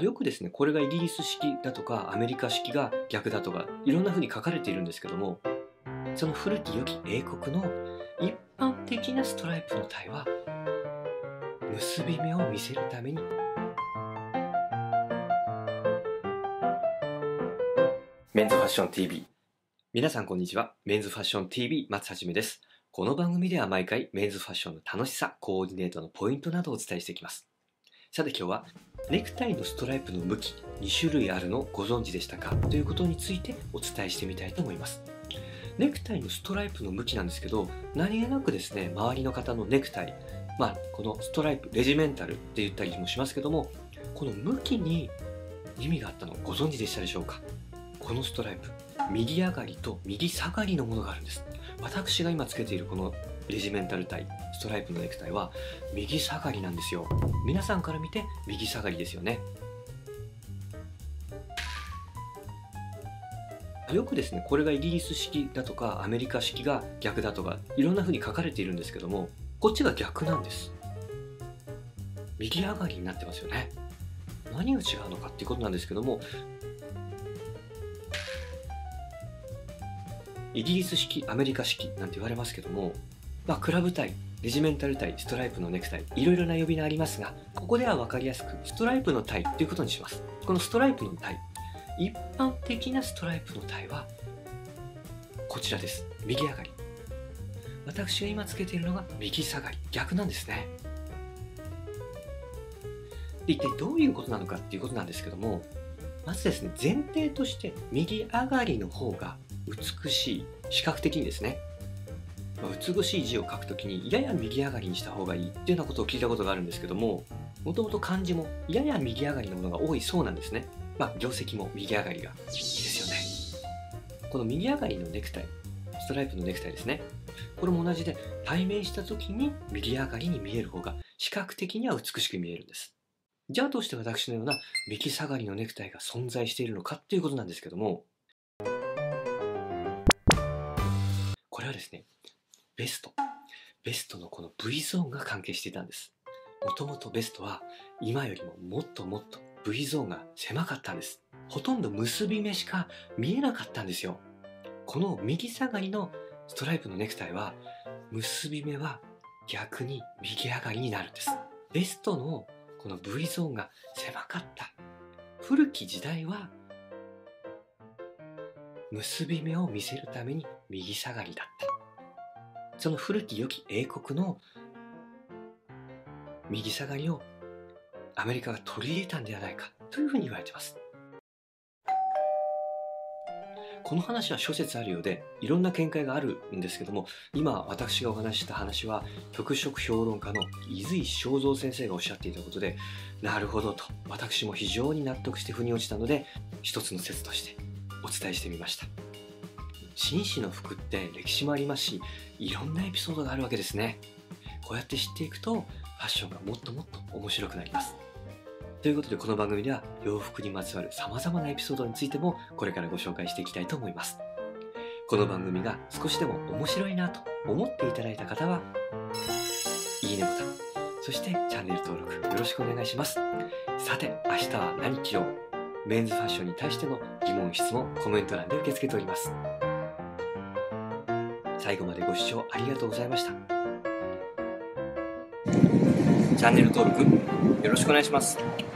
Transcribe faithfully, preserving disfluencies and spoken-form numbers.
よくですね、これがイギリス式だとかアメリカ式が逆だとかいろんな風に書かれているんですけども、その古き良き英国の一般的なストライプのタイは結び目を見せるためにメンズファッション ティーブイ。 皆さんこんにちは。メンズファッション ティーブイ 松はじめです。この番組では毎回メンズファッションの楽しさ、コーディネートのポイントなどをお伝えしていきます。さて今日はネクタイのストライプの向きに種類あるのをご存知でしたかということについてお伝えしてみたいと思います。ネクタイのストライプの向きなんですけど、何気なくですね、周りの方のネクタイ、まあこのストライプ、レジメンタルって言ったりもしますけども、この向きに意味があったのをご存知でしたでしょうか。このストライプ、右上がりと右下がりのものがあるんです。私が今つけているこのレジメンタルタイ、ストライプのネクタイは右下がりなんですよ。皆さんから見て右下がりですよね。よくですね、これがイギリス式だとかアメリカ式が逆だとかいろんな風に書かれているんですけども、こっちが逆なんです。右上がりになってますよね。何が違うのかっていうことなんですけども、イギリス式、アメリカ式なんて言われますけども、まあ、クラブタイ、レジメンタルタイ、ストライプのネクタイ、いろいろな呼び名ありますが、ここでは分かりやすくストライプのタイということにします。このストライプのタイ、一般的なストライプのタイはこちらです。右上がり。私が今つけているのが右下がり、逆なんですね。で一体どういうことなのかっていうことなんですけども、まずですね、前提として右上がりの方が美しい、視覚的にですね、美しい字を書くときにやや右上がりにした方がいいっていうようなことを聞いたことがあるんですけども、もともと漢字もやや右上がりのものが多いそうなんですね。まあ業績も右上がりがいいですよね。この右上がりのネクタイ、ストライプのネクタイですね、これも同じで対面したときに右上がりに見える方が視覚的には美しく見えるんです。じゃあどうして私のような右下がりのネクタイが存在しているのかっていうことなんですけども、これはですね、ベスト。ベストのこの V ゾーンが関係していたんです。もともとベストは今よりももっともっと V ゾーンが狭かったんです。ほとんど結び目しか見えなかったんですよ。この右下がりのストライプのネクタイは結び目は逆に右上がりになるんです。ベストのこの V ゾーンが狭かった。古き時代は結び目を見せるために右下がりだった。その古き良き英国の右下がりをアメリカが取り入れたんではないかというふうに言われています。この話は諸説あるようでいろんな見解があるんですけども、今私がお話しした話は服飾評論家の伊豆石正三先生がおっしゃっていたことで、なるほどと私も非常に納得して腑に落ちたので、一つの説としてお伝えしてみました。紳士の服って歴史もありますし、いろんなエピソードがあるわけですね。こうやって知っていくとファッションがもっともっと面白くなります。ということでこの番組では洋服にまつわるさまざまなエピソードについてもこれからご紹介していきたいと思います。この番組が少しでも面白いなと思っていただいた方はいいねボタン、そしてチャンネル登録よろしくお願いします。さて明日は何着よう、メンズファッションに対しての疑問質問コメント欄で受け付けております。最後までご視聴ありがとうございました。チャンネル登録よろしくお願いします。